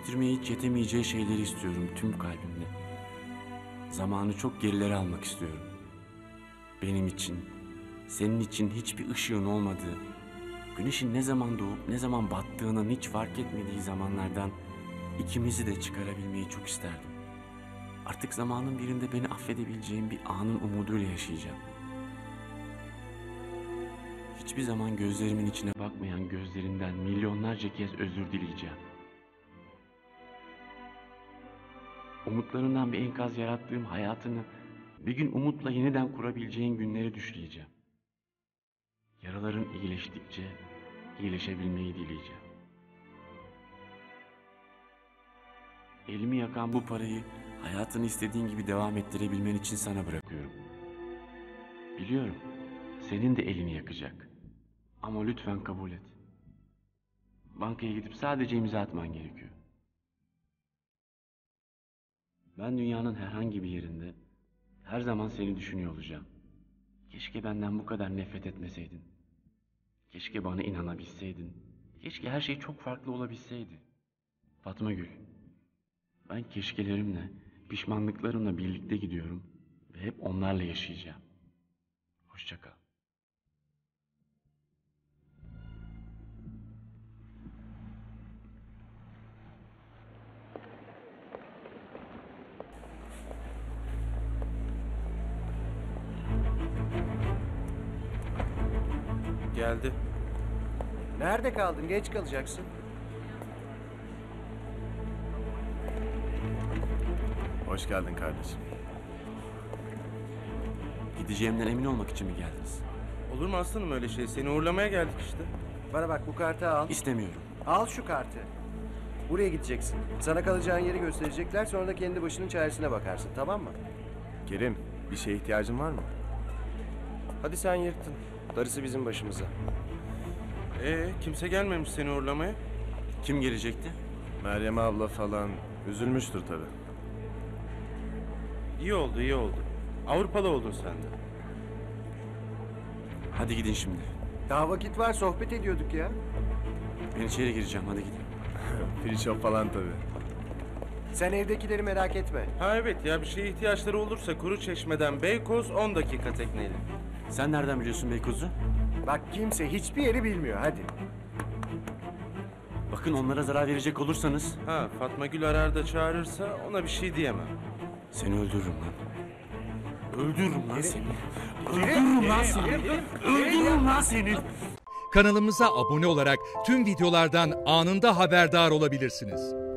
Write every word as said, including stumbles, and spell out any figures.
değiştirmeye hiç yetemeyeceği şeyleri istiyorum tüm kalbimle. Zamanı çok gerilere almak istiyorum. Benim için, senin için hiçbir ışığın olmadığı, güneşin ne zaman doğup ne zaman battığının hiç fark etmediği zamanlardan ikimizi de çıkarabilmeyi çok isterdim. Artık zamanın birinde beni affedebileceğim bir anın umuduyla yaşayacağım. Hiçbir zaman gözlerimin içine bakmayan gözlerinden milyonlarca kez özür dileyeceğim. Umutlarından bir enkaz yarattığım hayatını bir gün umutla yeniden kurabileceğin günleri düşleyeceğim. Yaraların iyileştikçe iyileşebilmeyi dileyeceğim. Elimi yakan bu parayı hayatını istediğin gibi devam ettirebilmen için sana bırakıyorum. Biliyorum, senin de elini yakacak. Ama lütfen kabul et. Bankaya gidip sadece imza atman gerekiyor. Ben dünyanın herhangi bir yerinde her zaman seni düşünüyor olacağım. Keşke benden bu kadar nefret etmeseydin. Keşke bana inanabilseydin. Keşke her şey çok farklı olabilseydi. Fatma Gül, ben keşkelerimle, pişmanlıklarımla birlikte gidiyorum ve hep onlarla yaşayacağım. Hoşça kal. Geldi. Nerede kaldın? Geç kalacaksın. Hoş geldin kardeşim. Gideceğimden emin olmak için mi geldiniz? Olur mu aslanım öyle şey? Seni uğurlamaya geldik işte. Bana bak, bu kartı al. İstemiyorum. Al şu kartı. Buraya gideceksin. Sana kalacağın yeri gösterecekler, sonra da kendi başının çaresine bakarsın, tamam mı? Kerim, bir şeye ihtiyacın var mı? Hadi sen yırttın. Darısı bizim başımıza. Ee, kimse gelmemiş seni uğurlamaya. Kim gelecekti? Meryem abla falan üzülmüştür tabii. İyi oldu, iyi oldu. Avrupalı oldun sen de. Hadi gidin şimdi. Daha vakit var, sohbet ediyorduk ya. Ben içeri gireceğim, hadi gidin. Free shop falan tabii. Sen evdekileri merak etme. Ha evet ya, bir şeye ihtiyaçları olursa Kuru Çeşme'den Beykoz on dakika tekneyle. Sen nereden biliyorsun Beykoz'u? Bak, kimse hiçbir yeri bilmiyor, hadi. Bakın onlara zarar verecek olursanız Ha, Fatma Gül arar da çağırırsa ona bir şey diyemem. seni öldürürüm lan. Öldürürüm lan seni. Öldürürüm Öldürürüm lan seni. Öldürürüm lan seni. Kanalımıza abone olarak tüm videolardan anında haberdar olabilirsiniz.